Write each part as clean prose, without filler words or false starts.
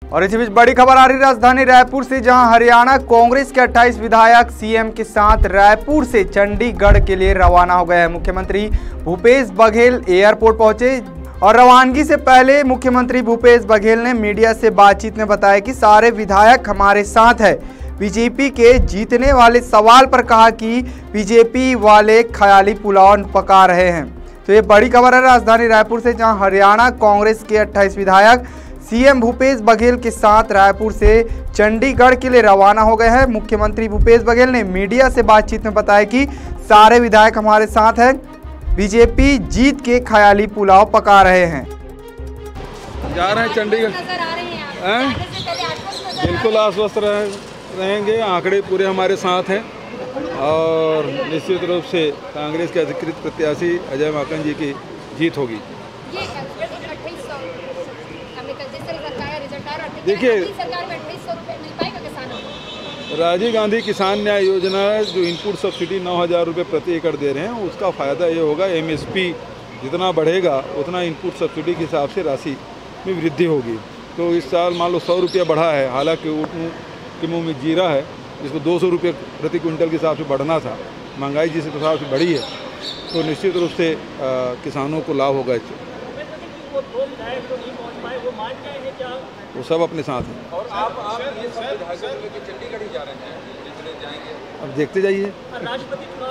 और इसी बीच बड़ी खबर आ रही राजधानी रायपुर से, जहां हरियाणा कांग्रेस के 28 विधायक सीएम के साथ रायपुर से चंडीगढ़ के लिए रवाना हो गए हैं। मुख्यमंत्री भूपेश बघेल एयरपोर्ट पहुंचे और रवानगी से पहले मुख्यमंत्री भूपेश बघेल ने मीडिया से बातचीत में बताया कि सारे विधायक हमारे साथ है। बीजेपी के जीतने वाले सवाल पर कहा कि बीजेपी वाले ख्याली पुलाव पका रहे हैं। तो ये बड़ी खबर है राजधानी रायपुर से, जहां हरियाणा कांग्रेस के 28 विधायक सीएम भूपेश बघेल के साथ रायपुर से चंडीगढ़ के लिए रवाना हो गए हैं। मुख्यमंत्री भूपेश बघेल ने मीडिया से बातचीत में बताया कि सारे विधायक हमारे साथ हैं, बीजेपी जीत के ख्याली पुलाव पका रहे हैं। जा रहे हैं चंडीगढ़, बिल्कुल आश्वस्त रहेंगे। आंकड़े पूरे हमारे साथ हैं और निश्चित रूप से कांग्रेस के अधिकृत प्रत्याशी अजय माकन जी की जीत होगी। देखिए, राजीव गांधी किसान न्याय योजना जो इनपुट सब्सिडी 9,000 रुपये प्रति एकड़ दे रहे हैं, उसका फ़ायदा ये होगा एमएसपी जितना बढ़ेगा उतना इनपुट सब्सिडी के हिसाब से राशि में वृद्धि होगी। तो इस साल मान लो 100 रुपया बढ़ा है, हालांकि ऊँट के मुँह में जीरा है, जिसको 200 रुपये प्रति क्विंटल के हिसाब से बढ़ना था। महंगाई जिस हिसाब से बढ़ी है तो निश्चित रूप से किसानों को लाभ होगा। वो सब अपने साथ हैं। और आप ये सब विधायकों को लेकर चंडीगढ़ ही जा रहे हैं, जाएंगे? अब देखते जाइए, राष्ट्रपति चुनाव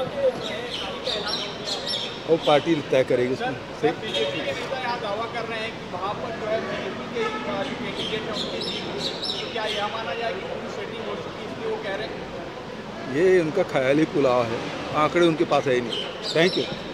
के वो पार्टी तय करेगी उसमें। दावा कर रहे हैं कि वहाँ पर जो है बीजेपी के कैंडिडेट हैं उनकी जीत, तो क्या यह माना जाए कि पूरी सेटिंग हो चुकी है, इसलिए वो कह रहे हैं? ये उनका ख्याली पुलाव है, आंकड़े उनके पास है ही नहीं। Thank you.